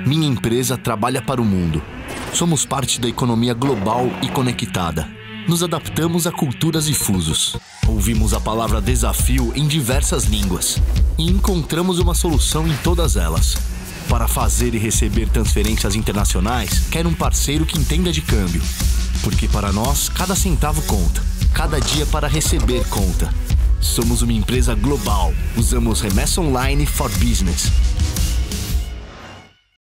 Minha empresa trabalha para o mundo. Somos parte da economia global e conectada. Nos adaptamos a culturas e fusos. Ouvimos a palavra desafio em diversas línguas e encontramos uma solução em todas elas. Para fazer e receber transferências internacionais, quero um parceiro que entenda de câmbio. Porque para nós, cada centavo conta. Cada dia para receber conta. Somos uma empresa global. Usamos remessa online for business.